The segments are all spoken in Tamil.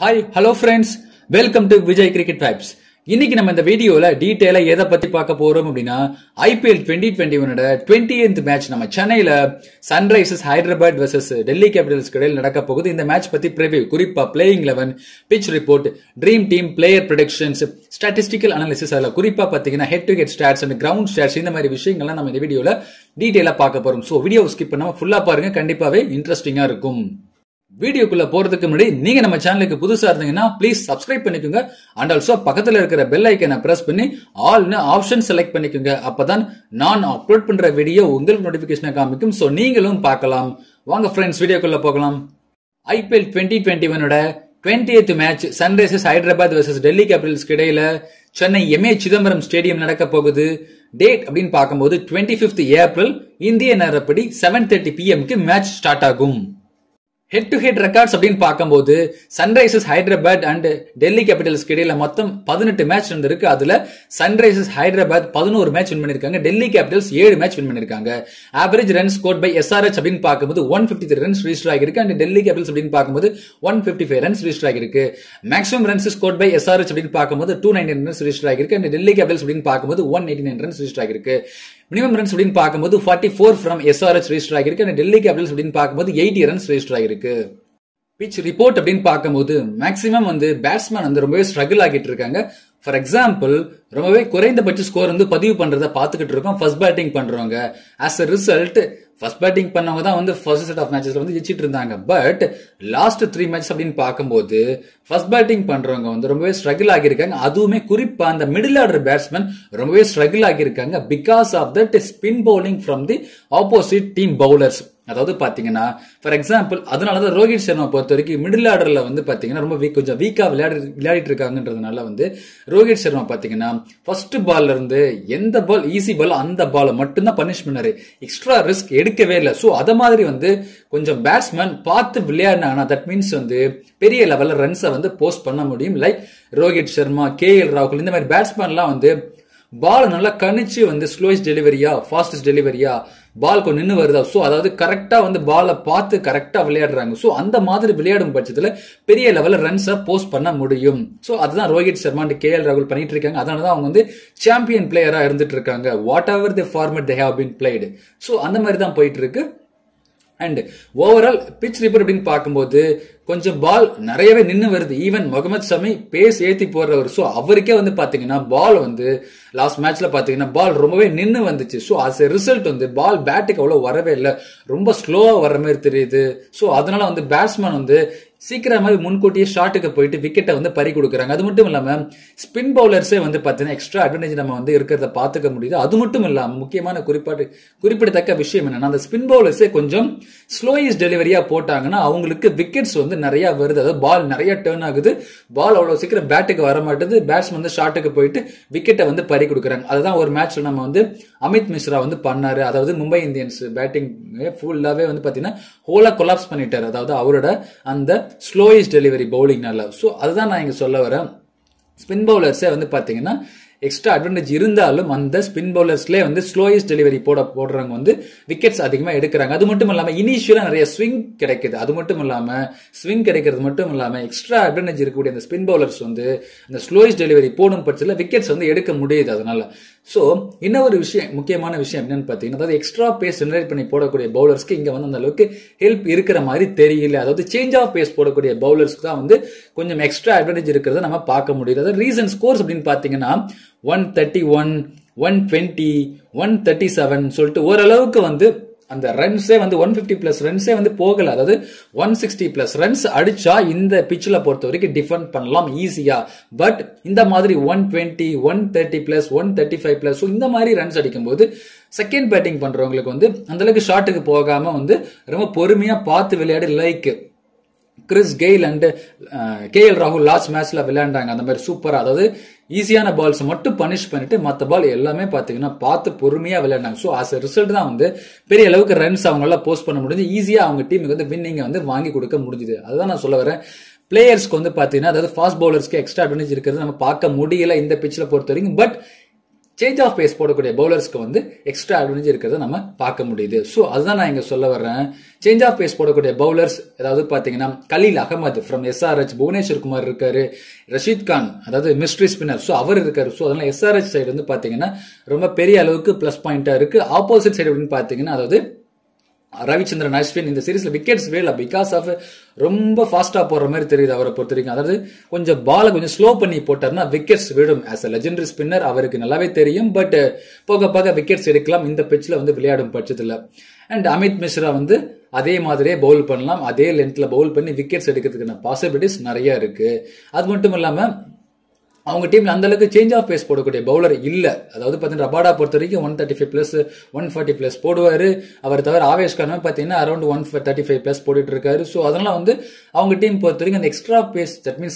Hi, hello friends. Welcome to Vijay Cricket Vibes. இன்னைக்கு நம்ம இந்த வீடியோல டீடைலா எதை பத்தி பார்க்க போறோம் அப்படின்னா IPL 2021 20th மேட்ச் நம்ம சென்னையில Sunrisers Hyderabad vs Delhi Capitals இடையில நடக்க போகுது. இந்த மேட்ச் பத்தி ப்ரிவ்யூ, குறிப்பா playing 11, pitch report, dream team, player predictions, statistical analysis, அதுல குறிப்பா பாத்தீங்கன்னா head to head stats and ground stats, இந்த மாதிரி விஷயங்கள்லாம் நம்ம இந்த வீடியோல டீடைலா பார்க்க போறோம். சோ வீடியோ ஸ்கிப் பண்ணாம ஃபுல்லா பாருங்க, கண்டிப்பாவே இன்ட்ரெஸ்டிங்கா இருக்கும். வீடியோக்குள்ள போறதுக்கு முன்னாடி நீங்க நம்ம சேனலுக்கு புதுசா இருந்தீங்கன்னா ப்ளீஸ் சப்ஸ்கிரைப் பண்ணிக்கோங்க. அண்ட் ஆல்சோ பக்கத்துல இருக்கிற பெல் ஐக்கனை பிரஸ் பண்ணி ஆல்னு ஆப்ஷன் செலக்ட் பண்ணிக்கோங்க. அப்பதான் நான் அப்லோட் பண்ற வீடியோ உங்களுக்கு நோட்டிபிகேஷன் காமிக்கும். சோ நீங்களும் பார்க்கலாம். வாங்க ஃப்ரெண்ட்ஸ், வீடியோக்குள்ள போகலாம். IPL 2021 20th match Sunrisers Hyderabad vs Delhi Capitals இடையில சென்னை MA சிதம்பரம் ஸ்டேடியம் நடக்க போகுது. டேட் அப்படின்னு பார்க்கும்போது 25th ஏப்ரல் இந்திய நேரப்படி 7:30 PM மேட்ச் ஸ்டார்ட் ஆகும். ஹெட் டு ஹெட் ரெக்கார்ட்ஸ் அப்படின்னு பார்க்கும்போது Sunrisers Hyderabad and Delhi Capitals இடையில மொத்தம் 18 மேட்ச் இருந்திருக்கு. அதுல சன்ரைசர்ஸ் ஹைதராபாத் 11 மேட்ச் வின் பண்ணிருக்காங்க, டெல்லி கேபிட்டல்ஸ் 7 மேட்ச் வின் பண்ணிருக்காங்க. Average run score by SRH அப்படின்னு பார்க்கும்போது 153 ரன்ஸ் ரிஜிஸ்டர் ஆகிருக்கு. அண்ட் டெல்லி கேபிட்டல்ஸ் அப்படின்னு பார்க்கும்போது 155 ரன்ஸ் ரிஜிஸ்டர் ஆகிருக்கு. Maximum runs score by SRH அப்படின்னு பார்க்கும்போது 299 ரன்ஸ் ரிஜிஸ்டர் ஆகிருக்கு. அண்ட் டெல்லி கேபிட்டல்ஸ் அப்படின்னு பார்க்கும்போது 189 ரன்ஸ் ரிஜிஸ்டர் ஆகிருக்கு. மினிமம் ரன்ஸ் அப்படின்னு பார்க்கும்போது 44 ஃப்ரம் SRH ரெஜிஸ்டர் ஆகிருக்கு. அண்ட் டெல்லி கேபிட்டல்ஸ் அப்படின்னு பார்க்கும்போது 80 ரன்ஸ் ரெஜிஸ்டர் ஆகிருக்கு. பிட்ச் ரிப்போர்ட் அப்படின்னு பார்க்கும்போது மேக்ஸிமம் பேட்ஸ்மேன் ரொம்பவே ஸ்ட்ரகிள் ஆகிட்டு இருக்காங்க. ஃபார் எக்ஸாம்பிள், ரொம்பவே குறைந்தபட்ச ஸ்கோர் பதிவு பண்றத பாத்துக்கிட்டு இருக்கோம் ஃபர்ஸ்ட் பேட்டிங் பண்றவங்க. As a result first batting பண்ணவங்க தான் ஃபர்ஸ்ட் செட் ஆஃப் மேட்சஸ்ல ஜெயிச்சிட்டு இருந்தாங்க. பட் லாஸ்ட் 3 மேட்ச் அப்படின்னு பார்க்கும்போது ஃபர்ஸ்ட் பேட்டிங் பண்றவங்க ரொம்பவே ஸ்ட்ரகிள் ஆகியிருக்காங்க. அதுவுமே குறிப்பா அந்த மிடில் ஆர்டர் பேட்ஸ்மேன் ரொம்பவே ஸ்ட்ரகிள் ஆகியிருக்காங்க because of that spin bowling from the opposite team bowlers. அதாவது பாத்தீங்கன்னா ஃபார் எக்ஸாம்பிள், அதனாலதான் ரோஹித் சர்மா பொறுத்த வரைக்கும் மிடில் ஆர்டர்ல பாத்தீங்கன்னா ரொம்ப கொஞ்சம் வீக்கா விளையாடிட்டு இருக்காங்கன்றதுனால ரோஹித் சர்மா பாத்தீங்கன்னா ஃபர்ஸ்ட் பால்ல இருந்து எந்த பால் ஈஸி பால் அந்த பால் மட்டும்தான் பனிஷ் பண்ணாரு, எக்ஸ்ட்ரா ரிஸ்க் எடுக்கவே இல்லை. சோ அத மாதிரி கொஞ்சம் பேட்ஸ்மேன் பார்த்து விளையாடினாங்கன்னா தட் மீன்ஸ் பெரிய லெவல்ல ரன்ஸை போஸ்ட் பண்ண முடியும். லைக் ரோஹித் சர்மா, KL ராகுல், இந்த மாதிரி பேட்ஸ்மேன்லாம் பால் நல்லா கணிச்சு ஸ்லோயஸ்ட் டெலிவரியா, ஃபாஸ்டஸ்ட் டெலிவரியா, பால் கொஞ்சம் நின்று வருதா, சோ அதாவது கரெக்டா பாலை பார்த்து கரெக்டா விளையாடுறாங்க. சோ அந்த மாதிரி விளையாடும் பட்சத்துல பெரிய லெவல்ல ரன்ஸை போஸ்ட் பண்ண முடியும். சோ அதுதான் ரோஹித் சர்மா அண்ட் KL ராகுல் பண்ணிட்டு இருக்காங்க. அதனாலதான் அவங்க சாம்பியன் பிளேயரா இருந்துட்டு இருக்காங்க. Whatever the format they have been played. So அந்த மாதிரி தான் போயிட்டு இருக்கு. அண்ட் ஓவரால் பிட்ச் ரிப்போர்ட் அப்படின்னு பார்க்கும்போது கொஞ்சம் பால் நிறையவே நின்று வருது. ஈவன் முகமது ஷமி பேஸ் ஏத்தி போடுறவர். சோ அவருக்கே பாத்தீங்கன்னா பால் லாஸ்ட் மேட்ச்ல பாத்தீங்கன்னா பால் ரொம்பவே நின்று வந்துச்சு. So as a result ball பேட்டுக்கு அவ்வளவு வரவே இல்லை, ரொம்ப ஸ்லோவா வர்ற மாதிரி தெரியுது. சோ அதனால பேட்ஸ்மேன் சீக்கிரமாவே முன்கூட்டியே ஷாட்டுக்கு போயிட்டு விக்கெட்டை பறி கொடுக்குறாங்க. அது மட்டும் இல்லாம ஸ்பின் பவுலர்ஸே பாத்தீங்கன்னா எக்ஸ்ட்ரா அட்வான்டேஜ் நம்ம இருக்கிறத பாத்துக்க முடியுது. அது மட்டும் இல்லாம முக்கியமான குறிப்பிடத்தக்க விஷயம் என்னன்னா, அந்த ஸ்பின் பவுலர்ஸே கொஞ்சம் ஸ்லோயிஸ் டெலிவரியா போட்டாங்கன்னா அவங்களுக்கு விக்கெட்ஸ் நிறைய வருது. அதாவது பால் நிறைய டர்ன் ஆகுது, பால் அவ்வளவு சீக்கிரம் பேட்டுக்கு வர மாட்டேது, பேட்ஸ்மேன் ஷாட்டுக்கு போயிட்டு விக்கெட்டை பறி கொடுக்குறாங்க. அதுதான் ஒரு மேட்ச்ல நம்ம அமித் மிஸ்ரா பண்ணாரு. அதாவது மும்பை இந்தியன்ஸ் பேட்டிங் ஃபுல்லாவே பாத்தீங்கன்னா ஹோலா கொலாப்ஸ் பண்ணிட்டாரு. அதாவது அவரோட அந்த ஸ்லோயிஸ்ட் டெலிவரி பவுலிங்னால. சோ அதுதான் நான் இங்க சொல்ல வரேன். ஸ்பின் பவுலர்ஸே பாத்தீங்கன்னா எக்ஸ்ட்ரா அட்வான்டேஜ் இருந்தாலும் அந்த ஸ்பின் பவுலர்ஸ்லேயே ஸ்லோயஸ்ட் டெலிவரி போடுறவங்க விக்கெட்ஸ் அதிகமா எடுக்கிறாங்க. அது மட்டும் இல்லாம இனிஷியலா நிறைய ஸ்விங் கிடைக்குது. அது மட்டும் இல்லாம ஸ்விங் கிடைக்கிறது மட்டும் இல்லாம எக்ஸ்ட்ரா அட்வான்டேஜ் இருக்கக்கூடிய அந்த ஸ்பின் பவுலர்ஸ் அந்த ஸ்லோயஸ்ட் டெலிவரி போடும் பட்சத்தில் விக்கெட்ஸ் எடுக்க முடியுது. அதனால சோ இன்னொரு விஷயம், முக்கியமான விஷயம் என்னன்னு பாத்தீங்கன்னா, அதாவது எக்ஸ்ட்ரா பேஸ் ஜெனரேட் பண்ணி போடக்கூடிய பவுலர்ஸ்க்கு இங்க அந்த அளவுக்கு ஹெல்ப் இருக்கிற மாதிரி தெரியல. அதாவது சேஞ்ச் ஆஃப் பேஸ் போடக்கூடிய பவுலர்ஸ்க்கு தான் கொஞ்சம் எக்ஸ்ட்ரா அட்வான்டேஜ் இருக்கிறத நம்ம பார்க்க முடியுது. அதாவது ரீசன் ஸ்கோர்ஸ் அப்படின்னு பாத்தீங்கன்னா 131, 120, 137 சொல்லிட்டு ஓரளவுக்கு அந்த ரன்ஸே 150 பிளஸ் ரன்ஸே போகல. அதாவது 160 பிளஸ் ரன்ஸ் அடிச்சா இந்த பிட்ச்ல பொறுத்த வரைக்கும் டிஃபெண்ட் பண்ணலாம் ஈஸியா. பட் இந்த மாதிரி 120, 130 பிளஸ், 135 பிளஸ் இந்த மாதிரி ரன்ஸ் அடிக்கும் போது செகண்ட் பேட்டிங் பண்றவங்களுக்கு அந்த அளவுக்கு ஷாட்டுக்கு போகாம ரொம்ப பொறுமையா பார்த்து விளையாடு. Like Chris Gayle and KL ராகுல் லாஸ்ட் மேட்ச்ல விளையாண்டாங்க. அந்த மாதிரி சூப்பரா, அதாவது ஈஸியான பால்ஸ் மட்டும் பனிஷ் பண்ணிட்டு மற்ற பால் எல்லாமே பாத்தீங்கன்னா பார்த்து பொறுமையா விளையாண்டாங்க. சோ ஆஸ் எ ரிசல்ட் தான் பெரிய அளவுக்கு ரன்ஸ் அவங்களால போஸ்ட் பண்ண முடிஞ்சு, ஈஸியா அவங்க டீமுக்கு வின்னிங் வாங்கி கொடுக்க முடிஞ்சுது. அதுதான் நான் சொல்ல வரேன். பிளேயர்ஸ்க்கு பாத்தீங்கன்னா, அதாவது ஃபாஸ்ட் பவுலர்ஸ்க்கு எக்ஸ்ட்ரா அட்வான்டேஜ் இருக்கிறது நம்ம பார்க்க முடியல இந்த பிட்ச்ல பொறுத்த வரைக்கும். பட் சேஞ்ச் ஆஃப் பேஸ் போடக்கூடிய பவுலர்ஸ்க்கு வந்து எக்ஸ்ட்ரா அட்வான்டேஜ் இருக்கிறத நம்ம பார்க்க முடியுது. ஸோ அதுதான் நான் இங்க சொல்ல வர்றேன். சேஞ்ச் ஆஃப் பேஸ் போடக்கூடிய பவுலர்ஸ் அதாவது பாத்தீங்கன்னா கலீல் அகமது ஃப்ரம் SRH, புவனேஸ்வர் குமார் இருக்காரு, ரஷீத் கான் அதாவது மிஸ்ட்ரி ஸ்பின்னர், ஸோ அவர் இருக்காரு. ஸோ அதனால SRH சைடு வந்து பாத்தீங்கன்னா ரொம்ப பெரிய அளவுக்கு பிளஸ் பாயிண்டா இருக்கு. ஆப்போசிட் சைடு அப்படின்னு பாத்தீங்கன்னா அதாவது ரவிச்சந்திரன் அஸ்வின் இந்த சீரீஸ்ல விக்கெட்ஸ் வேல பிகாஸ் ஆஃப் ரொம்ப ஃபாஸ்டா போற மாதிரி தெரியுது அவரை பொறுத்த வரைக்கும். அதாவது கொஞ்சம் பால கொஞ்சம் ஸ்லோ பண்ணி போட்டார்னா விக்கெட்ஸ் விடும். ஆஸ் அ லெஜெண்டரி ஸ்பின்னர் அவருக்கு நல்லாவே தெரியும். பட் போக போக விக்கெட்ஸ் எடுக்கலாம் இந்த பிட்ச்ல வந்து விளையாடும் பட்சத்துல. அண்ட் அமித் மிஸ்ரா வந்து அதே மாதிரியே பவுல் பண்ணலாம், அதே லென்த்ல பவுல் பண்ணி விக்கெட்ஸ் எடுக்கிறதுக்கான பாசிபிலிட்டிஸ் நிறைய இருக்கு. அது மட்டும் இல்லாம அவங்க டீம்ல அந்த அளவுக்கு சேஞ்ச் ஆஃப் பேஸ் போடக்கூடிய பவுலர் இல்ல. அதாவது பாத்தீங்கன்னா ரபாடா பொறுத்த வரைக்கும் 135+, 140+ போடுவாரு. அவர் தவிர ஆவேஷ் கான் பாத்தீங்கன்னா அரௌண்ட் 135+ போட்டுட்டு இருக்காரு. ஸோ அதனால வந்து அவங்க டீம் பொறுத்த வரைக்கும் அந்த extra pace that means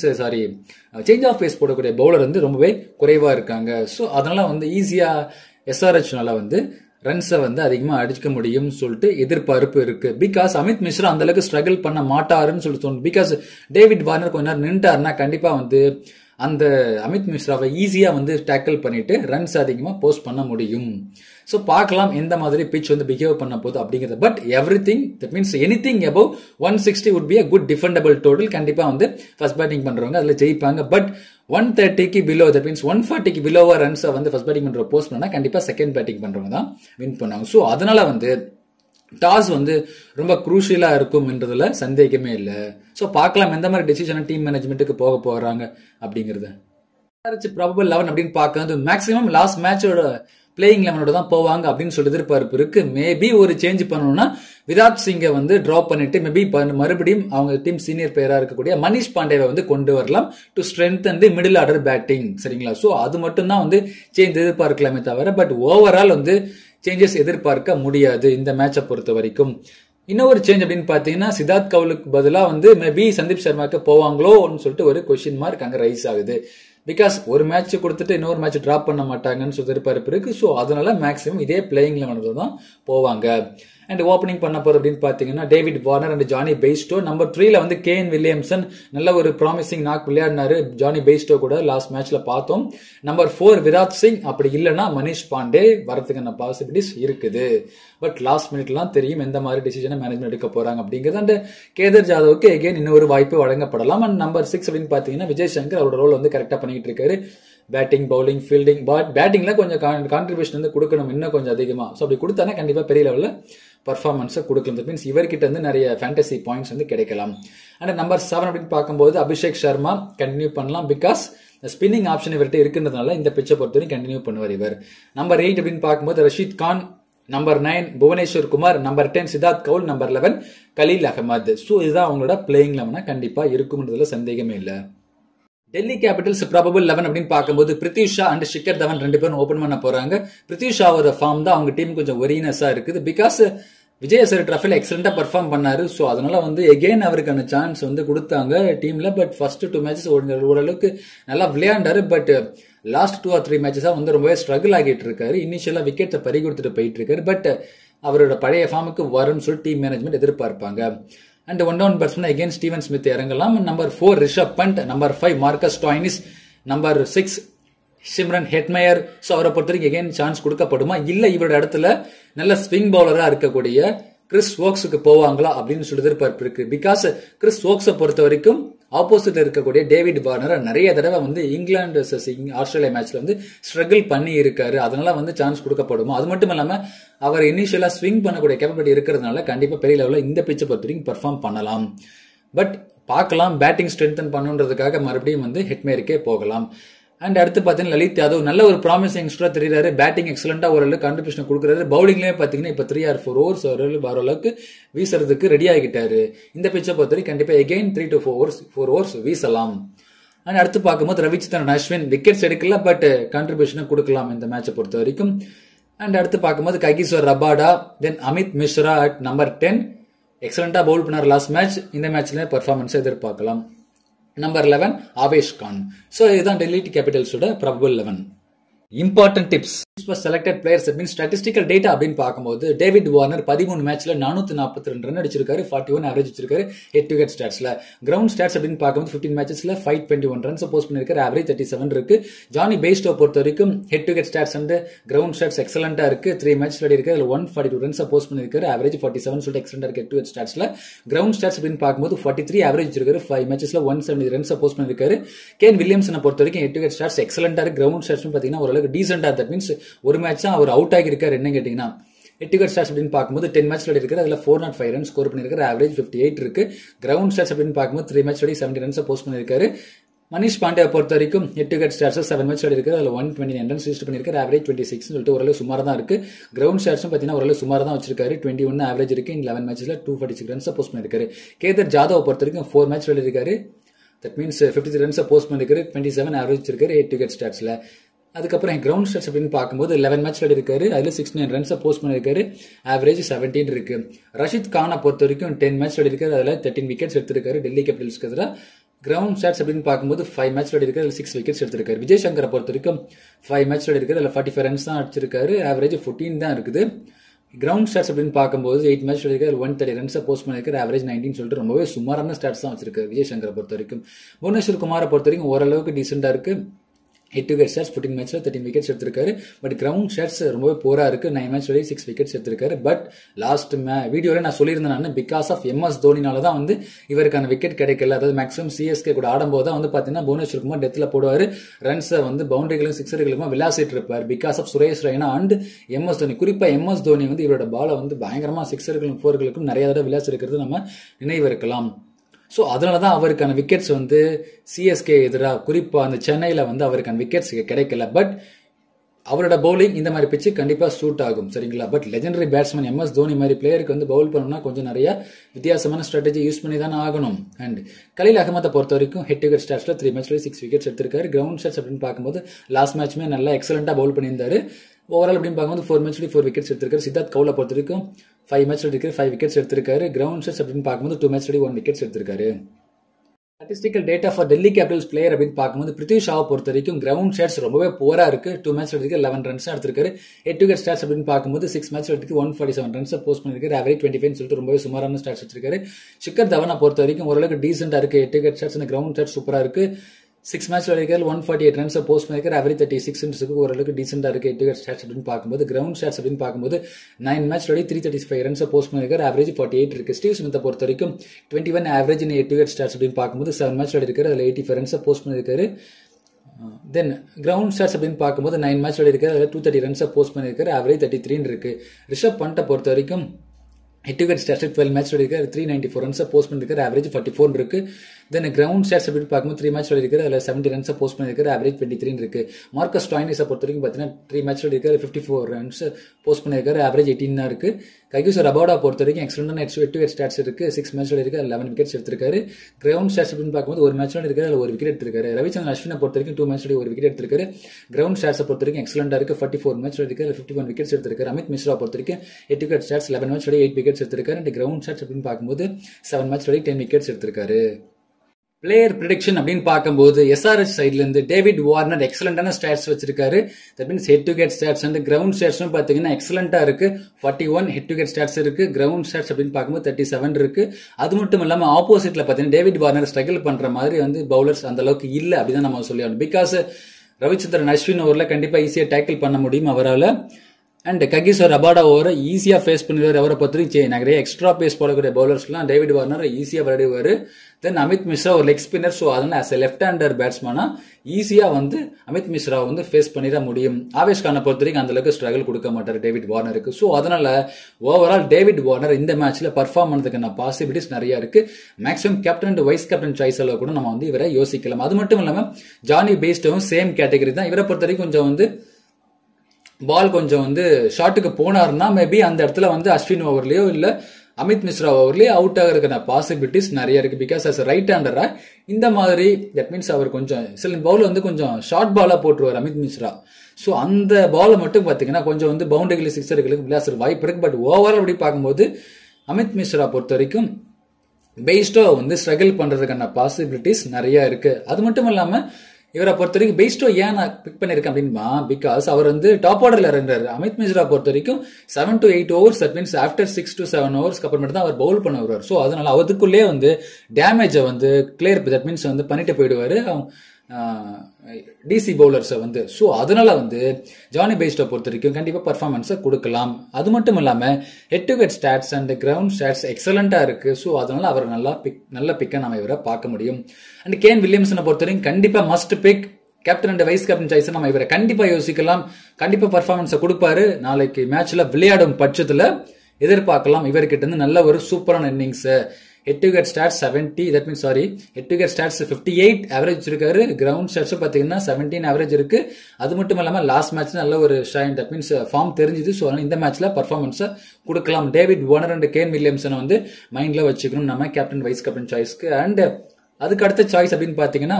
change of pace போடக்கூடிய பவுலர் வந்து ரொம்பவே குறைவா இருக்காங்க. ஸோ அதனால வந்து ஈஸியா SRHனால வந்து ரன்ஸை வந்து அதிகமா அடிக்க முடியும் சொல்லிட்டு எதிர்பார்ப்பு இருக்கு. பிகாஸ் அமித் மிஸ்ரா அந்த அளவுக்கு ஸ்ட்ரகிள் பண்ண மாட்டாருன்னு சொல்லி தோணும். பிகாஸ் டேவிட் வார்னர் கொஞ்ச நேரம் நின்றாருன்னா கண்டிப்பா வந்து அந்த அமித் மிஸ்ராவை ஈஸியா வந்து டேக்கிள் பண்ணிட்டு ரன்ஸ் அதிகமா போஸ்ட் பண்ண முடியும். ஸோ பார்க்கலாம் எந்த மாதிரி பிச் வந்து பிஹேவ் பண்ண போகுது அப்படிங்கிறது. But everything that means anything above 160 would be a good defendable total. கண்டிப்பா வந்து ஃபர்ஸ்ட் பேட்டிங் பண்றவங்க அதுல ஜெயிப்பாங்க. பட் 130க்கு பிலோ தட் மீன்ஸ் 140க்கு பிலோவா ரன்ஸை வந்து ஃபர்ஸ்ட் பேட்டிங் பண்ற போஸ்ட் பண்ணா கண்டிப்பா செகண்ட் பேட்டிங் பண்றவங்க தான் வின் பண்ணுவாங்க. ஸோ அதனால வந்து டாஸ் வந்து ரொம்ப குரூஷியலா இருக்கும்ன்றதுல சந்தேகமே இல்ல. சோ பார்க்கலாம் எந்த மாதிரி டிசிஷன் டீம் மேனேஜ்மெண்ட்டுக்கு போக போறாங்க அப்படிங்கறது. ப்ராபபிள் 11 அப்படின்னு பார்க்கறது மேக்ஸிமம் லாஸ்ட் மேட்சோட பிளேயிங் 11ஓட தான் போவாங்க அப்படின்னு சொல்லி எதிர்பார்ப்பு இருக்கு. மேபி ஒரு சேஞ்ச் பண்ணணும்னா விராட் சிங்கை வந்து டிராப் பண்ணிட்டு மேபி மறுபடியும் அவங்க டீம் சீனியர் பிளேயரா இருக்கக்கூடிய மனிஷ் பாண்டேவை வந்து கொண்டு வரலாம் to strengthen the middle order batting. சரிங்களா? சோ அது மட்டும் தான் வந்து சேஞ்ச் எதிர்பார்க்கலாமே தவிர பட் ஓவரால் வந்து சேஞ்சஸ் எதிர்பார்க்க முடியாது இந்த மேட்சை பொறுத்த வரைக்கும். இன்னொரு சேஞ்ச் அப்படின்னு பாத்தீங்கன்னா சித்தார்த் கவுலுக்கு பதிலா வந்து மேபி சந்தீப் சர்மாக்கு போவாங்களோன்னு சொல்லிட்டு ஒரு கொஸ்டின் மார்க் அங்க ரைஸ் ஆகுது. பிகாஸ் ஒரு மேட்ச் கொடுத்துட்டு இன்னொரு மேட்ச் டிராப் பண்ண மாட்டாங்கன்னு சொல்லி எதிர்பார்ப்பு இருக்கு. ஸோ அதனால மேக்ஸிமம் இதே பிளேயிங் 11 தான் போவாங்க. அண்ட் ஓப்பனிங் பண்ண போறது அப்படின்னு பாத்தீங்கன்னா David Warner and Jonny Bairstow. Number 3ல வந்து கேன் வில்லியம்சன் நல்ல ஒரு ப்ராமிசிங் நாக் விளையாடினாரு ஜானி பெய்ஸ்டோ கூட லாஸ்ட் மேட்ச்ல பார்த்தோம். நம்பர் 4 விராட் சிங், அப்படி இல்லைன்னா மனிஷ் பாண்டே வரதுக்கான பாசிபிலிட்டிஸ் இருக்குது. பட் லாஸ்ட் மினிட்லாம் தெரியும் எந்த மாதிரி டிசிஷனை மேனேஜ்மெண்ட் எடுக்க போறாங்க அப்படிங்கிறது. அண்ட் கேதர் ஜாதவுக்கு எகெயின் இன்னொரு வாய்ப்பு வழங்கப்படலாம். அண்ட் நம்பர் 6 அப்படின்னு பாத்தீங்கன்னா விஜய் சங்கர் அவரோட ரோல் வந்து கரெக்டா பண்ணிட்டு இருக்காரு. பேட்டிங், பவுலிங், ஃபீல்டிங், பட் பேட்டிங்ல கொஞ்சம் கான்ட்ரிபியூஷன் வந்து கொடுக்கணும் இன்னும் கொஞ்சம் அதிகமா. ஸோ அப்படி கொடுத்தானா கண்டிப்பா பெரிய லெவலில் பர்ஃபார்மன்ஸை கொடுக்கலாம். தட் மீன்ஸ் இவர்கிட்ட வந்து நிறைய ஃபேண்டசி பாயிண்ட்ஸ் வந்து கிடைக்கலாம். அண்ட் நம்பர் 7 அப்படின்னு பார்க்கும்போது அபிஷேக் சர்மா கண்டினியூ பண்ணலாம். பிகாஸ் ஸ்பின்னிங் ஆப்ஷன் இவர்கிட்ட இருக்கிறதுனால இந்த பிச்சை பொறுத்தவரைக்கும் கண்டினியூ பண்ணுவார் இவர். நம்பர் 8 அப்படின்னு பார்க்கும்போது Rashid Khan, number 9 Bhuvneshwar Kumar, number 10 Siddharth Kaul, number 11 Khaleel Ahmed. So இதுதான் அவங்களோட பிளேயிங் 11 கண்டிப்பா இருக்கும்ன்றதுல சந்தேகமே இல்லை. டெல்லி கேபிட்டல்ஸ் ப்ராபபிள் 11 அப்படின்னு பார்க்கும்போது பிருத்வி ஷா அண்ட் ஷிக்கர் தவன் 2 பேரும் ஓபன் பண்ண போறாங்க. பிருத்வி ஷாவோட ஃபார்ம் தான் அவங்க டீம் கொஞ்சம் ஒரினஸா இருக்குது. பிகாஸ் விஜய் ஹசாரே டிராஃபில எக்ஸலண்டா பர்ஃபார்ம் பண்ணாரு. ஸோ அதனால வந்து எகெயின் அவருக்கான சான்ஸ் வந்து கொடுத்தாங்க டீம்ல. பட் ஃபர்ஸ்ட் 2 மேட்சஸ் ஓரளவுக்கு நல்லா விளையாண்டாரு. பட் லாஸ்ட் 2 or 3 மேட்சஸா வந்து ரொம்பவே ஸ்ட்ரகிள் ஆகிட்டு இருக்காரு. இனிஷியலா விக்கெட்டை பறி கொடுத்துட்டு போயிட்டு இருக்காரு. பட் அவரோட பழைய ஃபார்முக்கு வரும்னு சொல்லி டீம் மேனேஜ்மெண்ட் எதிர்பார்ப்பாங்க. And one down batsman again Steven Smith இறங்கலாம். Number 4 Rishabh Pant, number 5 Marcus Stoinis, number 6 Shimron Hetmyer. So அவரை பொறுத்த வரைக்கும் அகைன் சான்ஸ் கொடுக்கப்படுமா இல்ல இவரோட இடத்துல நல்ல ஸ்விங் பவுலரா இருக்கக்கூடிய கிறிஸ் வோக்ஸுக்கு போவாங்களா அப்படின்னு சொல்லி எதிர்பார்ப்பு இருக்கு. பிகாஸ் கிறிஸ் வோக்ஸை பொறுத்த வரைக்கும் ஆப்போசிட்ல இருக்கக்கூடிய டேவிட் வார்னர் நிறைய தடவை வந்து இங்கிலாந்து ஆஸ்திரேலியா மேட்ச்ல வந்து ஸ்ட்ரகிள் பண்ணி இருக்காரு. அதனால வந்து சான்ஸ் கொடுக்கப்படுமா. அது மட்டும் இல்லாம அவர் இனிஷியலா ஸ்விங் பண்ணக்கூடிய கேப்பபிலிட்டி இருக்கிறதுனால கண்டிப்பா பெரிய லெவலில் இந்த பிச்சை பொறுத்த வரைக்கும் பெர்ஃபார்ம் பண்ணலாம். பட் பார்க்கலாம் பேட்டிங் ஸ்ட்ரென்தன் பண்ணுன்றதுக்காக மறுபடியும் வந்து ஹெட்மேருக்கே போகலாம். அண்ட் அடுத்து பாத்தீங்கன்னா லலித் யாதவ் நல்ல ஒரு ப்ராமிசிங் யங்ஸ்டரா தெரியுறாரு. பேட்டிங் எக்ஸலண்டா ஓரளவுக்கு கான்ட்ரிபியூஷன் கொடுக்குறாரு. பவுலிங்லயே பாத்தீங்கன்னா இப்ப 3 or 4 ஓவர்ஸ் ஓரளவுக்கு வீசுறதுக்கு ரெடி ஆகிட்டாரு. இந்த பிச்சை பொறுத்த வரைக்கும் கண்டிப்பா எகைன் 3 to 4 ஓவர்ஸ் வீசலாம். அண்ட் அடுத்து பார்க்கும்போது ரவிச்சந்திரன் அஸ்வின் விக்கெட்ஸ் எடுக்கல பட் கான்ட்ரிபியூஷன் கொடுக்கலாம் இந்த மேட்சை பொறுத்த வரைக்கும். அண்ட் அடுத்து பார்க்கும்போது Kagiso Rabada, then Amit Mishra at number 10 எக்ஸலண்டா பவுல் பண்ணார் லாஸ்ட் மேட்ச். இந்த மேட்ச்ல பெர்ஃபார்மன்ஸ் எதிர்பார்க்கலாம். நம்பர் 11 ஆவேஷ் கான். ஸோ இதுதான் டெல்லி கேபிட்டல்ஸோட probable 11. Important tips. Selected players mean statistical data அப்படின்னு பார்க்கும்போது டேவிட் வார்னர் 13 மேட்ச்ல 442 ரன் அடிச்சிருக்காரு, 41 ஆவரேஜ் வச்சிருக்காரு ஹெட் டு ஹெட் ஸ்டாட்ஸ்ல. கிரவுண்ட் ஸ்டாட்ஸ் அப்படின்னு பார்க்கும்போது 15 மேட்சஸ்ல 521 ரன்ஸ் போஸ்ட் பண்ணிருக்காரு, ஆவரேஜ் 37 இருக்கு. ஜானி பெய்ஸ்டோ பொறுத்த வரைக்கும் head to head stats and ground stats எக்ஸலண்டா இருக்கு. 3 மேட்ச் விளையாடி இருக்கு, அதுல 142 ரன்ஸ் போஸ்ட் பண்ணிருக்காரு, ஆவரேஜ் 47 சொல்லிட்டு எக்ஸலண்டா இருக்கு ஹெட் டு ஹெட் ஸ்டாட்ஸ்ல. கிரவுண்ட் ஸ்டாட்ஸ் அப்படின்னு பார்க்கும்போது 43 ஆவரேஜ் வச்சிருக்காரு, 5 மேட்சஸ்ல 170 ரன்ஸ் போஸ்ட் பண்ணிருக்காரு. கேன் வில்லியம்சனை பொறுத்த வரைக்கும் ஹெட் டு ஹெட் ஸ்டாட்ஸ் எக்ஸலண்டா இருக்கு. கிரவுண்ட் ஸ்டாட்ஸ் பாத்தீங்கன்னா ஓரளவுக்கு டீசென்டா, தட் மீன்ஸ் ஒரு மேட்ச் அவர் அவுட் ஆகியிருக்காரு. என்ன கேட்டீங்கன்னா ஹெட் டு ஹெட் ஸ்டாட்ஸ் அப்படின்னு பார்க்கும்போது 10 மேட்ச் விளையாடி அதுல 405 ரன் ஸ்கோர் பண்ணிருக்காரு, ஆவரேஜ் 58 இருக்கு. கிரவுண்ட் ஸ்டாட்ஸ் அப்படின்னு பார்க்கும்போது 3 மேட்ச் விளையாடி 70 ரன்ஸ் போஸ்ட் பண்ணிருக்காரு. மனிஷ் பாண்டியா பொறுத்த வரைக்கும் head to head stats 7 match விளையாடி அதுல 129 ரன்ஸ் யூஸ் பண்ணிருக்காரு, ஆவரேஜ் 26 சொல்லிட்டு ஓரளவு சுமாரா தான் இருக்கு. கிரவுண்ட் ஸ்டாட்ஸும் பாத்தீங்கன்னா ஓரளவு சுமாரா தான் வச்சிருக்காரு, 21 ஆவரேஜ் இருக்கு. 11 மேட்ச்ல 246 ரன்ஸ் போஸ்ட் பண்ணிருக்காரு. கேதர் ஜாதவ் பொறுத்த வரைக்கும் 4 மேட்ச் விளையாடி இருக்காரு, தட் மீன்ஸ் 53 ரன்ஸ் போஸ்ட் பண்ணிருக்காரு, 27 ஆவரேஜ் வச்சிருக்காரு ஹெட் டு ஹெட் ஸ்டாட்ஸ்ல. அதுக்கப்புறம் கிரவுண்ட் ஸ்டாட்ஸ் அப்படின்னு பார்க்கும்போது 11 மேட்ச் விளையாடி அதுல 69 ரன்ஸ் போஸ்ட் பண்ணிருக்காரு, ஆவரேஜ் 17 இருக்கு. ரஷித் கானை பொறுத்த வரைக்கும் 10 மேட்ச் விளையாடி அதுல 13 விக்கெட்ஸ் எடுத்திருக்காரு டெல்லி கேபிட்டல்ஸ்க்கு எதிராக. கிரவுண்ட் ஸ்டாட்ஸ் அப்படின்னு பார்க்கும்போது 5 மேட்ச் விளையாடி அதுல 6 விக்கெட்ஸ் எடுத்திருக்காரு. விஜய் சங்கரை பொறுத்த வரைக்கும் 5 மேட்ச் விளையாடி அதுல 45 ரன்ஸ் தான் அடிச்சிருக்காரு, ஆவரேஜ் 14 தான் இருக்குது. கிரவுண்ட் ஸ்டாட்ஸ் அப்படின்னு பார்க்கும்போது 8 மேட்ச் விளையாடி 130 ரன்ஸ் போஸ்ட் பண்ணிருக்காரு, ஆவரேஜ் 19 சொல்லிட்டு ரொம்பவே சுமாரான ஸ்டாட்ஸ் தான் வச்சிருக்காரு விஜய் சங்கரை பொறுத்த வரைக்கும். புவனேஸ்வர் குமாரை பொறுத்த வரைக்கும் ஓரளவுக்கு டீசெண்டா இருக்கு. ஹெட் டு ஹெட் ஸ்டாட்ஸ் 14 மேட்ச்ல 13 விக்கெட்ஸ் எடுத்திருக்காரு. பட் கிரவுண்ட் ஸ்டாட்ஸ் ரொம்பவே போரா இருக்கு. 9 மேட்ச் வரை 6 விக்கெட்ஸ் எடுத்திருக்காரு. பட் லாஸ்ட் வீடியோல நான் சொல்லியிருந்தேன், பிகாஸ் ஆஃப் MS தோனினால தான் வந்து இவருக்கான விக்கெட் கிடைக்கல. அதாவது மேக்ஸிமம் CSK கூட ஆடும்போது தான் வந்து பாத்தீங்கன்னா புவனேஸ்வர் குமார் டெத்ல போடுவாரு, ரன்ஸை வந்து பவுண்டரிகளும் சிக்ஸர்களுக்கும் விளாசிட்டு இருப்பார். Because of Suresh Raina and MS Dhoni. குறிப்பா MS தோனி வந்து இவரோட பாலை வந்து பயங்கரமா சிக்ஸர்களுக்கும் 4களுக்கும் நிறைய தடவை விளாசி இருக்கிறது நம்ம நினைவு இருக்கலாம். ஸோ அதனால தான் அவருக்கான விக்கெட்ஸ் வந்து CSK எதிராக குறிப்பாக அந்த சென்னையில் வந்து அவருக்கான விக்கெட்ஸ் கிடைக்கல. பட் அவரோட பவுலிங் இந்த மாதிரி பிச்சு கண்டிப்பாக சூட் ஆகும், சரிங்களா. But legendary batsman MS Dhoni மாதிரி பிளேயருக்கு வந்து பவுல் பண்ணணும்னா கொஞ்சம் நிறைய வித்தியாசமான ஸ்ட்ராட்டஜி யூஸ் பண்ணி தானே ஆகணும். அண்ட் கலீல் அகமதை பொறுத்த வரைக்கும் ஹெட் டு ஹெட் ஸ்டாட்ஸ்ல 3 மேட்ச்ல 6 விக்கெட்ஸ் எடுத்திருக்காரு. கிரவுண்ட் ஸ்டாட்ஸ் அப்படின்னு பார்க்கும்போது லாஸ்ட் மேட்ச்மே நல்லா எக்ஸலண்டா பவுல் பண்ணியிருந்தாரு. ஓவரால் அப்படின்னு பார்க்கும்போது 4 மேட்ச்ல 4 விக்கெட்ஸ் எடுத்திருக்காரு. சித்தார்த் கவுலை பொறுத்த வரைக்கும் 5 மேட்ச் இருக்கு 5 விக்கெட்ஸ் எடுத்திருக்காரு. கிரவுண்ட் ஸ்டாட்ஸ் அப்படின்னு பார்க்கும்போது 2 மேட்ச் 1 விக்கெட்ஸ் எடுத்திருக்காரு. Statistical data for Delhi Capitals player அப்படின்னு பார்க்கும்போது பிருத்வி ஷாவை பொறுத்த வரைக்கும் கிரவுண்ட் ஸ்டாட்ஸ் ரொம்பவே போரா இருக்கு. 2 மேட்ச் எடுத்துக்கு 11 ரன்ஸ் எடுத்திருக்காரு. ஹெட் டு ஹெட் ஸ்டாட்ஸ் அப்படின்னு பார்க்கும்போது 6 மேட்ச் எடுத்துக்கு 147 ரன்ஸ் போஸ்ட் பண்ணிருக்காரு, ஆவரேஜ் 25 சொல்லிட்டு ரொம்பவே சுமாரான ஸ்டாட்ஸ் வச்சிருக்காரு. ஷிக்கர் தவனை பொறுத்த வரைக்கும் ஓரளவுக்கு டீசென்டா இருக்கு. Head to head stats ground stats சூப்பரா இருக்கு. 6 மேட்ச் விளையாடி 148 ரன்ஸ் போஸ்ட் பண்ணிருக்காரு, ஆவரேஜ் 36 ரன்ஸ்க்கு ஓரளவுக்கு டீசென்டா இருக்கு ஹெட் டு ஹெட் ஸ்டாட்ஸ் அப்படின்னு பார்க்கும்போது. கிரவுண்ட் ஸ்டாட்ஸ் அப்படின்னு பார்க்கும்போது 9 மேட்ச் விளையாடி 335 ரன்ஸ் போஸ்ட் பண்ணிருக்காரு, ஆவரேஜ் 48 இருக்கு. ஸ்டீவ் ஸ்மித்தை பொறுத்த வரைக்கும் 21 average head to head stats அப்படின்னு பார்க்கும்போது 7 மேட்ச் விளையாடி இருக்காரு, அதுல 85 ரன்ஸ் போஸ்ட் பண்ணிருக்காரு. தென் கிரவுண்ட் ஸ்டாட்ஸ் அப்படின்னு பார்க்கும்போது 9 மேட்ச் விளையாடி இருக்காரு, அதுல 230 ரன்ஸ் போஸ்ட் பண்ணிருக்காரு, ஆவரேஜ் 33 இருக்கு. ரிஷப் பண்ட்டை பொறுத்த வரைக்கும் head to head stats 12 match விளையாடி 394 ரன்ஸ் போஸ்ட் பண்ணிருக்காரு, ஆவரேஜ் 44 இருக்கு. தென் கிரவுண்ட் ஸ்டாட்ஸ் அப்படின்னு பார்க்கும்போது 3 மேட்ச் விளையாடி அதுல 70 ரன்ஸ் போஸ்ட் பண்ணிருக்காரு, ஆவரேஜ் 23 இருக்கு. மார்க்கஸ் ஸ்டாய்னிஸை பொறுத்த வரைக்கும் பார்த்தீங்கன்னா 3 மேட்ச் விளையாடி 54 ரன்ஸ் போஸ்ட் பண்ணிருக்காரு, ஆவரேஜ் 18 தான் இருக்கு. கைகுசோ ரபாடா பொறுத்த வரைக்கும் எக்ஸலண்டான ஹெட் டு ஹெட் ஸ்டாட்ஸ் இருக்கு. 6 மேட்ச் விளையாடி 11 விக்கெட்ஸ் எடுத்திருக்காரு. கிரவுண்ட் ஸ்டாட்ஸ் அப்படின்னு பார்க்கும்போது 1 மேட்ச் விளையாடி அதுல 1 விக்கெட் எடுத்திருக்காரு. ரவிச்சந்திரன் அஸ்வினை பொறுத்த வரைக்கும் 2 மேட்ச் 1 விக்கெட் எடுத்திருக்காரு. கிரவுண்ட் ஸ்டாட்ஸை பொறுத்த வரைக்கும் எக்ஸலண்டா இருக்கு. 44 மேட்ச் விளையாடி 51 விக்கெட்ஸ் எடுத்திருக்காரு. அமித் மிஸ்ரா பொறுத்த வரைக்கும் head to head stats 11 match 8 wickets எடுத்திருக்காரு. அண்ட் கிரவுண்ட் ஸ்டாட்ஸ் அப்படின்னு பார்க்கும்போது 7 மேட்ச் 10 விக்கெட்ஸ் எடுத்திருக்காரு. பிளேயர் ப்ரிடிக்ஷன் அப்படின்னு பார்க்கும்போது SRH சைட்ல இருந்து டேவிட் வார்னர் எக்ஸலண்டான ஸ்டாட்ஸ் வச்சிருக்காரு. That means head to head stats and ground ஸ்டாட்ஸும் பாத்தீங்கன்னா எக்ஸலண்டா இருக்கு. 41 ஹெட் டு ஹெட் ஸ்டாட்ஸ் இருக்கு. கிரவுண்ட் ஸ்டாட்ஸ் அப்படின்னு பார்க்கும்போது 37 இருக்கு. அது மட்டும் இல்லாம ஆப்போசிட்ல பாத்தீங்கன்னா டேவிட் வார்னர் ஸ்ட்ரகிள் பண்ற மாதிரி வந்து பவுலர்ஸ் அந்த அளவுக்கு இல்ல அப்படிதான் நம்ம சொல்லி ஆகணும். பிகாஸ் ரவிச்சந்திரன் அஸ்வின் ஓவர்ல கண்டிப்பா ஈஸியா டேக்கிள் பண்ண முடியும் அவரால். அண்ட் ககிசோ ரபாடா ஓவரை ஈஸியா ஃபேஸ் பண்ணிடுவார். அவரை பத்தி நிறைய எக்ஸ்ட்ரா பேஸ் போடக்கூடிய பவுலர்ஸ்லாம் டேவிட் வார்னர் ஈஸியா விளையாடுவாரு. தென் அமித் மிஸ்ரா ஒரு லெக் ஸ்பின்னர். ஸோ அதனால ஆஸ் எ லெஃப்ட் ஹேண்டர் பேட்ஸ்மேனா ஈஸியா வந்து அமித் மிஸ்ரா வந்து ஃபேஸ் பண்ணிட முடியும். ஆவேஷ் கானை பொறுத்த வரைக்கும் அந்த அளவுக்கு ஸ்ட்ரகிள் கொடுக்க மாட்டார் டேவிட் வார்னருக்கு. ஸோ அதனால ஓவரால் டேவிட் வார்னர் இந்த மேட்ச்ல பர்ஃபார்ம் பண்ணதுக்கான பாசிபிலிட்டிஸ் நிறைய இருக்கு. Maximum captain and vice captain choice அளவு கூட நம்ம வந்து இவரை யோசிக்கலாம். அது மட்டும் இல்லாம ஜானி பெய்ஸ்டோவும் சேம் கேட்டகரி தான். இவரை பொறுத்த வரைக்கும் கொஞ்சம் வந்து பால் கொஞ்சம் வந்து ஷாட்டுக்கு போனாருன்னா மேபி அந்த இடத்துல வந்து அஸ்வின் ஓவர்லயோ இல்ல அமித் மிஸ்ரா ஓவர்லயே அவுட் ஆகிறதுக்கான பாசிபிலிட்டிஸ் நிறைய இருக்கு. பிகாஸ் அஸ் ரைட் ஹேண்டரா இந்த மாதிரி தட் மீன்ஸ் அவர் கொஞ்சம் சில பவுல் வந்து கொஞ்சம் ஷார்ட் பாலா போட்டுருவார் அமித் மிஸ்ரா. ஸோ அந்த பாலை மட்டும் பாத்தீங்கன்னா கொஞ்சம் வந்து பவுண்டரிகளுக்கு சிக்ஸர்களுக்கு விளையாடுற வாய்ப்பு இருக்கு. பட் ஓவரால் அப்படி பார்க்கும்போது அமித் மிஸ்ரா பொறுத்த வரைக்கும் பெய்ஸ்டோ வந்து ஸ்ட்ரகிள் பண்றதுக்கான பாசிபிலிட்டிஸ் நிறைய இருக்கு. அது மட்டும் இல்லாம இவரை பொறுத்த வரைக்கும் பெய்ஸ்டோ ஏன் நான் பிக் பண்ணிருக்கேன் அப்படின்னா, பிகாஸ் அவர் வந்து டாப் ஆர்டர்ல இறங்குறாரு. அமித் மிஸ்ரா பொறுத்த வரைக்கும் 7 to 8 overs, that means after 6 to 7 overs அப்புறமேட்டு தான் அவர் பவுல் பண்ண வருவார். ஸோ அதனால அதுக்குள்ளே வந்து டேமேஜை வந்து கிளியர், தட் மீன்ஸ் வந்து பண்ணிட்டு போயிடுவாரு டிசி பவுலர்ஸை வந்து. ஸோ அதனால வந்து ஜானி பெய்ஸ்டோ பொறுத்த வரைக்கும் கண்டிப்பா பர்ஃபார்மன்ஸை கொடுக்கலாம். அது மட்டும் இல்லாம head to head stats and ground stats எக்ஸலண்டா இருக்கு. ஸோ அதனால அவர் நல்ல பிக்கை நம்ம இவரை பார்க்க முடியும். அண்ட் கேன் வில்லியம்சனை பொறுத்த வரைக்கும் கண்டிப்பா must pick. Captain and vice captain choice நம்ம இவரை கண்டிப்பா யோசிக்கலாம். கண்டிப்பா பர்ஃபார்மன்ஸை கொடுப்பாரு. நாளைக்கு மேட்ச்ல விளையாடும் பட்சத்துல எதிர்பார்க்கலாம் இவர்கிட்ட இருந்து நல்ல ஒரு சூப்பரான innings. Head to head stats 70, that means head to head stats 58 average இருக்காரு. கிரவுண்ட் ஸ்டாட்ஸ் பாத்தீங்கன்னா 17 ஆவரேஜ் இருக்கு. அது மட்டும் இல்லாம லாஸ்ட் மேட்ச் நல்ல ஒரு ஷைன், தட் மீன்ஸ் ஃபார்ம் தெரிஞ்சுது. ஸோ இந்த மேட்ச்ல பர்ஃபார்மன்ஸை கொடுக்கலாம். டேவிட் வார்னர் அண்ட் கேன் வில்லியம்சனை வந்து மைண்ட்ல வச்சுக்கணும் நம்ம கேப்டன் வைஸ் கேப்டன் சாய்ஸ்க்கு. அண்ட் அதுக்கு அடுத்த சாய்ஸ் அப்படின்னு பாத்தீங்கன்னா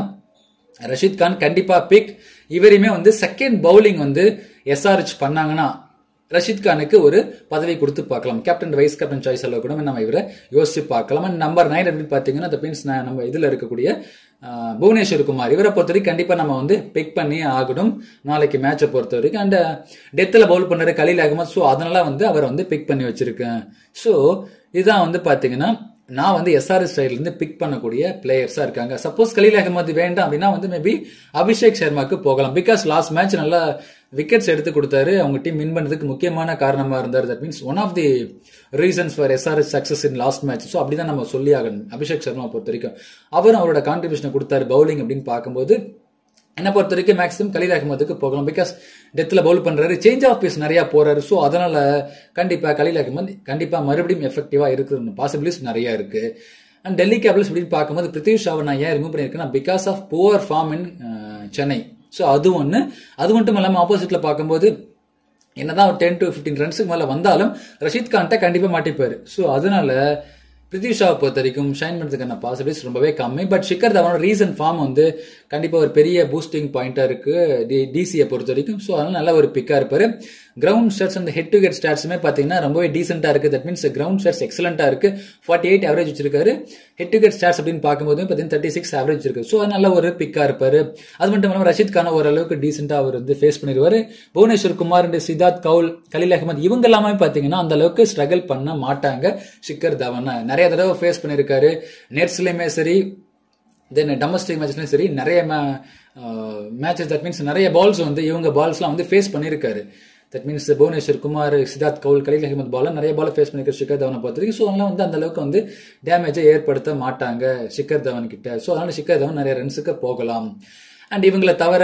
ரஷீத் கான் கண்டிப்பா பிக். இவரையுமே வந்து செகண்ட் பவுலிங் வந்து எஸ்ஆர்ஹெச் பண்ணாங்கன்னா ரஷீத் கானுக்கு ஒரு பதவி கொடுத்து பார்க்கலாம். கேப்டன் வைஸ் கேப்டன் சாய்ஸ் அளவு கூட நம்ம இவரை யோசிச்சு பார்க்கலாம். அண்ட் நம்பர் 9 அப்படின்னு பாத்தீங்கன்னா தட் மீன்ஸ் நம்ம இதுல இருக்கக்கூடிய புவனேஸ்வர் குமார், இவரை பொறுத்த வரைக்கும் கண்டிப்பா நம்ம வந்து பிக் பண்ணி ஆகணும் நாளைக்கு மேட்சை பொறுத்த வரைக்கும். அண்ட் டெத்தில் பவுல் பண்ணாரு கலீல் அகமது. ஸோ அதனால வந்து அவரை வந்து பிக் பண்ணி வச்சிருக்கேன். ஸோ இதுதான் வந்து பாத்தீங்கன்னா நான் வந்து எஸ்ஆர்எஸ் சைட்ல இருந்து பிக் பண்ணக்கூடிய பிளேயர்ஸா இருக்காங்க. சப்போஸ் கலீல் அகமது வேண்டாம் அப்படின்னா வந்து மேபி அபிஷேக் சர்மாக்கு போகலாம். பிகாஸ் லாஸ்ட் மேட்ச் நல்லா விக்கெட்ஸ் எடுத்து கொடுத்தாரு. அவங்க டீம் வின் பண்ணதுக்கு முக்கியமான காரணமா இருந்தார். That means one of the reasons for SRS success in last match. So அப்படிதான் நம்ம சொல்லி ஆகணும். அபிஷேக் சர்மா பொறுத்த வரைக்கும் அவரும் அவரோட கான்ட்ரிபியூஷனை கொடுத்தாரு பவுலிங் அப்படின்னு பார்க்கும்போது என்ன பொறுத்த வரைக்கும் மேக்ஸிமம் கலீல் அகமதுக்கு போகலாம். பிகாஸ் டெத்தில் பவுல் பண்றாரு, சேஞ்ச் ஆஃப் பேஸ் நிறைய போறாரு. ஸோ அதனால கண்டிப்பா கலீல் அகமது கண்டிப்பா மறுபடியும் எஃபெக்டிவா இருக்கிற பாசிபிலிட்டிஸ் நிறைய இருக்கு. அண்ட் டெல்லி கேபிட்டல்ஸ் அப்படின்னு பார்க்கும்போது பிருத்திவி ஷாவை நான் ஏன் ரிமூவ் பண்ணியிருக்கேன்னா because of poor form in Chennai. So அது ஒன்று. அது மட்டும் இல்லாமல் ஆப்போசிட்ல பார்க்கும்போது என்னதான் ஒரு 10 to 15 ரன்ஸுக்கு மேல வந்தாலும் ரஷீத் கான்ட்ட கண்டிப்பா மாட்டிப்பாரு. ஸோ அதனால பிருத்திவி ஷாவை பொறுத்த வரைக்கும் ஷைன் பண்ணுறதுக்கான பாசிபிலிட்டிஸ் ரொம்பவே கம்மி. பட் ஷிக்கர் தவனோட ரீசன்ட் ஃபார்ம் வந்து கண்டிப்பா ஒரு பெரிய பூஸ்டிங் பாயிண்டா இருக்கு டிசியை பொறுத்த வரைக்கும். ஸோ அதனால நல்ல ஒரு பிக்கா இருப்பாரு. கிரவுண்ட் ஸ்டாட்ஸ் அந்த ஹெட் டு ஹெட் ஸ்டாட்ஸுமே பாத்தீங்கன்னா ரொம்பவே டீசென்டா இருக்கு. தட் மீன்ஸ் கிரவுண்ட் ஸ்டாட்ஸ் எக்ஸலண்டா இருக்கு. 48 ஆவரேஜ் வச்சிருக்காரு. ஹெட் டு ஹெட் ஸ்டாட்ஸ் அப்படின்னு பார்க்கும்போது பாத்தீங்கன்னா 36 ஆவரேஜ் இருக்கு. ஸோ நல்ல ஒரு பிக்கா இருப்பாரு. அது மட்டும் இல்லாமல் ரஷீத் கான ஓரளவுக்கு டீசென்டா அவர் வந்து ஃபேஸ் பண்ணிடுவாரு. புவனேஸ்வர் குமார் அண்ட் சித்தார்த் கவுல், கலீல் அகமது இவங்க எல்லாமே பாத்தீங்கன்னா அந்த அளவுக்கு ஸ்ட்ரகிள் பண்ண மாட்டாங்க. ஷிக்கர் தவன் நிறைய தடவை ஃபேஸ் பண்ணிருக்காரு. நெட்ஸ்லயுமே சரி, தென் டொமஸ்டிக் மேட்ச்லயும் சரி நிறைய மேட்சஸ், தட் மீன்ஸ் நிறைய பால்ஸ் வந்து இவங்க பால்ஸ்லாம் வந்து ஃபேஸ் பண்ணிருக்காரு. That means Bhuvneshwar Kumar, Siddarth Kaul, Khaleel Ahmed ball நிறைய பால் ஃபேஸ் பண்ணிருக்காரு ஷிக்கர் தவனை பொறுத்த வரைக்கும். ஸோ அதனால வந்து அந்த அளவுக்கு வந்து டேமேஜை ஏற்படுத்த மாட்டாங்க ஷிக்கர் தவன் கிட்ட. ஸோ அதனால ஷிக்கர் தவன் நிறைய ரன்ஸுக்கு போகலாம். அண்ட் இவங்களை தவிர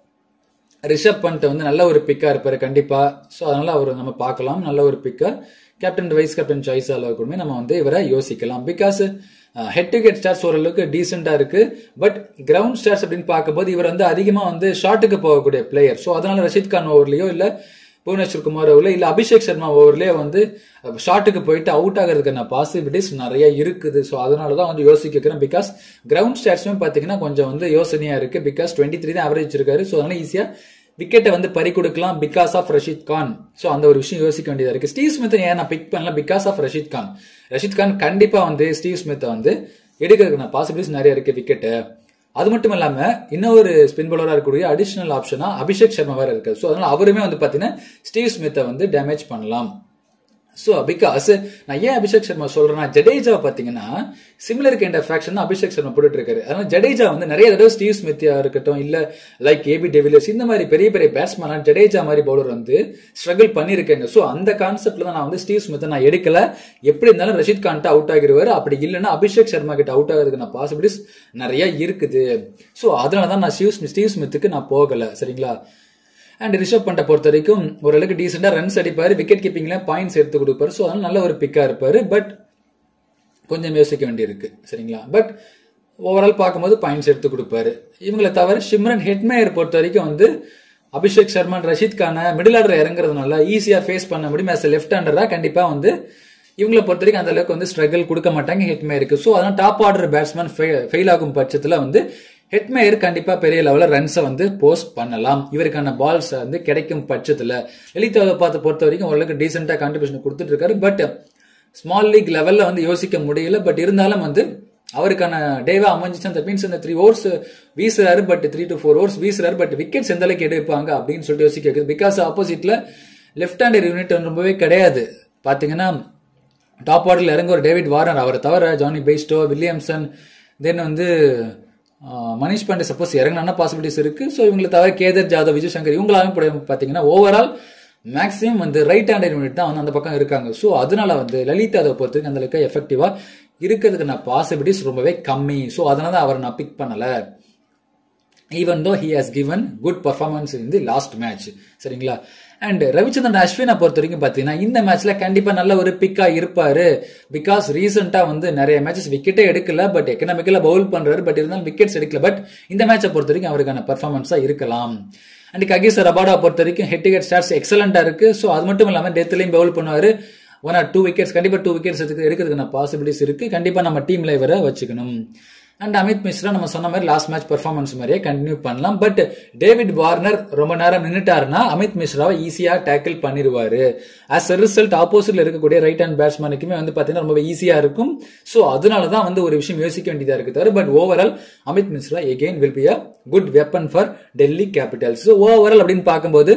ரிஷப் பண்ட் வந்து நல்ல ஒரு பிக்கா இருப்பாரு கண்டிப்பா. ஸோ அதனால அவர் நம்ம பார்க்கலாம் நல்ல ஒரு பிக்கா. கேப்டன் வைஸ் கேப்டன் சாய்ஸ் அளவுக்குமே நம்ம வந்து இவரை யோசிக்கலாம். Because head to head stats ஓரளவுக்கு டீசென்டா இருக்கு. பட் கிரவுண்ட் ஸ்டாட்ஸ் அப்படின்னு பார்க்கும்போது இவர் வந்து அதிகமா வந்து ஷாட்டுக்கு போகக்கூடிய பிளேயர். ஸோ அதனால ரஷீத் கான் ஓவர்லயோ இல்ல புவனேஸ்வர் குமார் ஓவர்ல இல்ல அபிஷேக் சர்மா ஓவர்லயே வந்து ஷாட்டுக்கு போயிட்டு அவுட் ஆகிறதுக்கான பாசிபிலிட்டிஸ் நிறைய இருக்குது. ஸோ அதனாலதான் வந்து யோசிக்கிறேன். பிகாஸ் கிரவுண்ட் ஸ்டாட்ஸுமே பாத்தீங்கன்னா கொஞ்சம் வந்து யோசனையா இருக்கு. பிகாஸ் 23 தான் ஆவரேஜ் இருக்காரு. ஸோ அதனால ஈஸியா விக்கெட்டை வந்து பறி கொடுக்கலாம் because of Rashid Khan. So அந்த ஒரு விஷயம் யோசிக்க வேண்டியதா இருக்கு. ஸ்டீவ் ஸ்மித்தை ஏன் நான் பிக் பண்ணலாம் பிகாஸ் ஆஃப் ரஷீத் கான். ரஷீத் கான் கண்டிப்பா வந்து ஸ்டீவ் ஸ்மித்தை வந்து எடுக்கிறதுக்கான பாசிபிலிட்டிஸ் நிறைய இருக்கு விக்கெட்டு. அது மட்டும் இல்லாம இன்னொரு ஸ்பின் பவுலரா இருக்கக்கூடிய அடிஷனல் ஆப்ஷனா அபிஷேக் சர்மா வேற இருக்கு. ஸோ அதனால அவருமே வந்து பாத்தீங்கன்னா ஸ்டீவ் ஸ்மித்தை வந்து டேமேஜ் பண்ணலாம். ஸோ பிகாஸ் நான் ஏன் அபிஷேக் சர்மா சொல்றேன்னா ஜடேஜா பாத்தீங்கன்னா similar kind of action Abhishek Sharma போட்டுட்டு இருக்காரு. அதனால ஜடேஜா வந்து நிறைய தடவை ஸ்டீவ் ஸ்மித்தியா இருக்கட்டும் இல்ல லைக் ஏபி டெவிலியர்ஸ் இந்த மாதிரி பெரிய பெரிய பேட்ஸ்மேன் ஜடேஜா மாதிரி பவுலர் வந்து ஸ்ட்ரகிள் பண்ணிருக்காங்க. ஸோ அந்த கான்செப்ட்ல தான் நான் வந்து ஸ்டீவ் ஸ்மித்தை நான் எடுக்கல. எப்படி இருந்தாலும் ரஷீத் கான்ட்ட அவுட் ஆகிடுவாரு. அப்படி இல்லைன்னா அபிஷேக் சர்மா கிட்ட அவுட் ஆகிறதுக்கான பாசிபிலிட்டிஸ் நிறைய இருக்குது. ஸோ அதனாலதான் நான் ஸ்டீவ் ஸ்மித்துக்கு நான் போகல. சரிங்களா. அண்ட் ரிஷப் பண்ட பொறுத்த வரைக்கும் ஓரளவுக்கு டீசெண்டா ரன்ஸ் அடிப்பாரு. விக்கெட் கீப்பிங்ல பாயிண்ட்ஸ் எடுத்து கொடுப்பாரு. ஸோ அதனால நல்ல ஒரு பிக்கா இருப்பாரு. பட் கொஞ்சம் யோசிக்க வேண்டியிருக்கு. சரிங்களா. பட் ஓவரால் பார்க்கும்போது பாயிண்ட்ஸ் எடுத்து கொடுப்பாரு. இவங்களை தவிர ஷிம்ரன் ஹெட்மேயர் பொறுத்த வரைக்கும் வந்து அபிஷேக் சர்மா ரஷீத் கான மிடில் ஆர்டர் இறங்குறதுனால ஈஸியா ஃபேஸ் பண்ண முடியும். ஆஸ் லெஃப்ட் ஹேண்டரா கண்டிப்பா வந்து இவங்களை பொறுத்த வரைக்கும் அந்த அளவுக்கு வந்து ஸ்ட்ரகிள் கொடுக்க மாட்டாங்க ஹெட்மேயருக்கு. ஸோ அதனால டாப் ஆர்டர் பேட்ஸ்மேன் ஃபெயில் ஆகும் பட்சத்துல வந்து ஹெட்மேயர் கண்டிப்பா பெரிய லெவல்ல ரன்ஸை வந்து போஸ்ட் பண்ணலாம். இவருக்கான பால்ஸ் வந்து கிடைக்கும் பட்சத்துல லலித் யாதவ் பொறுத்த வரைக்கும் ஓரளவுக்கு டீசென்டா கான்ட்ரிபியூஷன் கொடுத்துட்டு இருக்காரு. பட் ஸ்மால் லீக் லெவல்ல வந்து யோசிக்க முடியல. பட் இருந்தாலும் வந்து அவருக்கான டேவா அமைஞ்சிச்சு. தட் மீன்ஸ் இந்த 3 ஓவர்ஸ் வீசுறாரு, பட் 3 to 4 ஓவர்ஸ் வீசுறாரு, பட் விக்கெட்ஸ் எந்த அளவுக்கு எடுப்பாங்க அப்படின்னு சொல்லிட்டு யோசிக்க வைக்குது. பிகாஸ் ஆப்போசிட்ல லெஃப்ட் ஹேண்டர் யூனிட் ரொம்பவே கிடையாது. பாத்தீங்கன்னா டாப் ஆர்டர்ல இறங்க ஒரு டேவிட் வார்னர், அவரை தவிர ஜானி பெய்ஸ்டோ, வில்லியம்சன், தென் வந்து மனிஷ் பாண்டே சப்போஸ் இறங்கினா பாசிபிலிட்டிஸ் இருக்கு. ஸோ இவங்களை தவிர கேதர் ஜாதவ், விஜய் சங்கர் இவங்களாவே பாத்தீங்கன்னா ஓவரால் மேக்ஸிமம் வந்து ரைட் ஹேண்டர் யூனிட் தான் வந்து அந்த பக்கம் இருக்காங்க. ஸோ அதனால வந்து லலித் யாதவ் பொறுத்தவரைக்கும் அந்த அளவுக்கு எஃபெக்டிவா இருக்கிறதுக்கான பாசிபிலிட்டிஸ் ரொம்பவே கம்மி. ஸோ அதனால தான் அவரை நான் பிக் பண்ணல. Even though he has given good performance in the last match. சரிங்களா? அண்ட் ரவிச்சந்திரன் அஸ்வினை பொறுத்த வரைக்கும் பாத்தீங்கன்னா இந்த மேட்ச்ல கண்டிப்பா நல்ல ஒரு பிக்கா இருப்பாரு. பிகாஸ் ரீசெண்டா வந்து நிறைய மேட்சஸ் விக்கெட்டே எடுக்கல, பட் எக்கனாமிக்கலா பவுல் பண்றாரு, பட் இருந்தாலும் விக்கெட்ஸ் எடுக்கல. பட் இந்த மேட்சை பொறுத்த வரைக்கும் அவருக்கான பர்ஃபார்மன்ஸா இருக்கலாம். அண்ட் ககிசோ ரபாடா பொறுத்த வரைக்கும் ஹெட் டு ஹெட் ஸ்டாட்ஸ் எக்ஸலண்டா இருக்கு. ஸோ அது மட்டும் இல்லாம டெத்லயும் பவுல் பண்ணுவாரு. 1 or 2 விக்கெட்ஸ் கண்டிப்பா 2 விக்கெட்ஸ் எடுக்கிறதுக்கான பாசிபிலிட்டிஸ் இருக்கு. கண்டிப்பா நம்ம டீம்ல இவரை வச்சுக்கணும். அண்ட் அமித் மிஸ்ரா நம்ம சொன்ன மாதிரி லாஸ்ட் மேட்ச் பெர்ஃபார்மன்ஸ் மாதிரியே கண்டினியூ பண்ணலாம். பட் டேவிட் வார்னர் ரொம்ப நேரம் நின்னுட்டாருன்னா அமித் மிஸ்ராவை ஈஸியா டேக்கிள் பண்ணிடுவாரு. ஆஸ் அ ரிசல்ட் ஆப்போசிட்ல இருக்கக்கூடிய ரைட் ஹேண்ட் பேட்ஸ்மேனுக்குமே வந்து பாத்தீங்கன்னா ரொம்ப ஈஸியா இருக்கும். ஸோ அதனாலதான் வந்து ஒரு விஷயம் யோசிக்க வேண்டியதா இருக்கு தவிர, but overall Amit Mishra again will be a good weapon for Delhi Capitals. So overall அப்படின்னு பார்க்கும்போது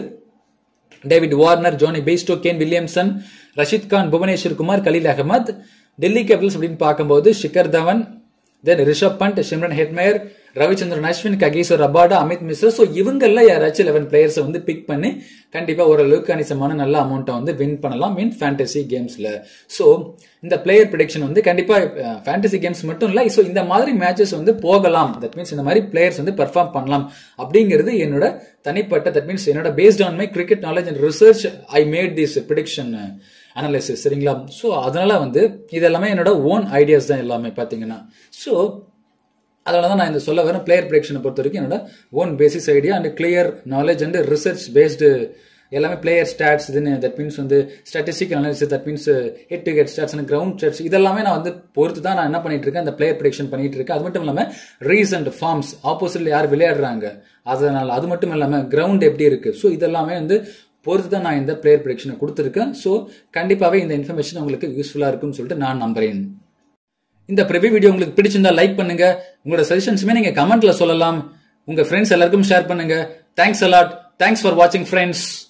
David Warner, Jonny Bairstow, Kane Williamson, Rashid Khan, Bhuvneshwar Kumar, Khaleel Ahmed. Delhi Capitals அப்படின்னு பார்க்கும்போது Shikhar Dhawan, then Rishabh Pant, Shimron Hetmyer, Ravichandran Ashwin, Kagiso Rabada, Amit Mishra. So இவங்கெல்லாம் யாராச்சும் 11 பிளேயர்ஸை வந்து பிக் பண்ணி கண்டிப்பா ஓரளவுக்கு கணிசமான நல்ல அமௌண்ட்டை வந்து வின் பண்ணலாம் இன் ஃபேண்டசி கேம்ஸ்ல. ஸோ இந்த பிளேயர் ப்ரெடிக்ஷன் வந்து கண்டிப்பா ஃபேண்டசி கேம்ஸ் மட்டும் இல்லை, ஸோ இந்த மாதிரி மேட்சஸ் வந்து போகலாம். தட் மீன்ஸ் இந்த மாதிரி பிளேயர்ஸ் வந்து பெர்ஃபார்ம் பண்ணலாம் அப்படிங்கிறது என்னோட தனிப்பட்ட, தட் மீன்ஸ் என்னோட based on my cricket knowledge and research I made this prediction analysis. சரிங்களா? ஸோ அதனால வந்து இது எல்லாமே என்னோட ஓன் ஐடியாஸ் தான் எல்லாமே பாத்தீங்கன்னா. ஸோ அதனாலதான் நான் இந்த சொல்ல வரேன், பிளேயர் ப்ரெடிக்ஷனை பொறுத்த வரைக்கும் என்னோட own basis idea and clear knowledge and research based எல்லாமே பிளேயர் ஸ்டாட்ஸ், தட் மீன்ஸ் வந்து statistic analysis, that means head to head stats and ground stats, இதெல்லாமே நான் வந்து பொறுத்து தான் நான் என்ன பண்ணிட்டு இருக்கேன், அந்த பிளேயர் ப்ரெடிக்ஷன் பண்ணிட்டு இருக்கேன். அது மட்டும் இல்லாம ரீசன்ட் ஃபார்ம்ஸ், ஆப்போசிட்ல யார் விளையாடுறாங்க, அதனால அது மட்டும் இல்லாம கிரவுண்ட் எப்படி இருக்கு, ஸோ இதெல்லாமே வந்து பொறுத்து தான் நான் இந்த பிளேயர் ப்ரெடிக்ஷனை கொடுத்துருக்கேன். ஸோ கண்டிப்பாவே இந்த இன்ஃபர்மேஷன் உங்களுக்கு யூஸ்ஃபுல்லா இருக்கும்னு சொல்லிட்டு நான் நம்புறேன். இந்த ப்ரிவ்யூ வீடியோ உங்களுக்கு பிடிச்சிருந்தா லைக் பண்ணுங்க. உங்களோட சஜஷன்ஸுமே நீங்க கமெண்ட்ல சொல்லலாம். உங்க ஃப்ரெண்ட்ஸ் எல்லாருக்கும் ஷேர் பண்ணுங்க. Thanks a lot. Thanks for வாட்சிங் ஃப்ரெண்ட்ஸ்.